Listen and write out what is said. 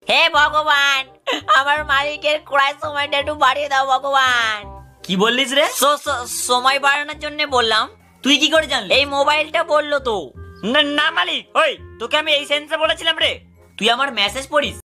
হে ভগবান, আমার মালিকের ক্রয় সময়টা একটু বাড়িয়ে দাও ভগবান। কি বললিস রে? সময় বাড়ানোর জন্য বললাম। তুই কি করে জানলি? এই মোবাইলটা বললো তো। না না মালিক, ওই তোকে আমি এই সেন্সে বলেছিলাম রে। তুই আমার মেসেজ পড়িস?